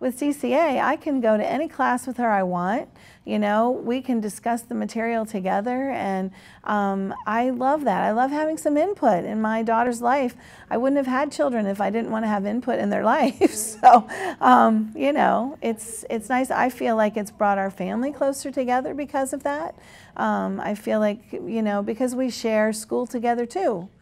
with CCA, I can go to any class with her I want. You know, we can discuss the material together, and I love that. I love having some input in my daughter's life. I wouldn't have had children if I didn't want to have input in their life. So, you know, it's nice. I feel like it's brought our family closer together because of that. I feel like, you know, because we share school together too.